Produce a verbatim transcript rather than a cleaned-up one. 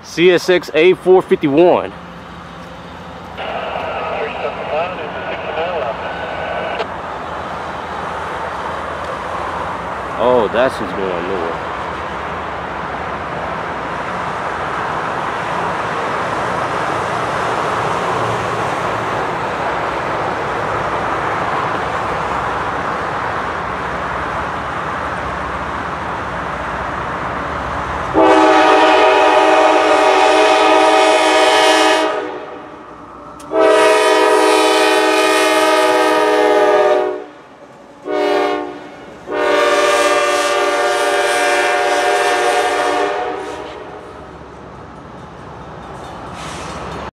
C S X A four fifty-one. Oh, that's what's going on.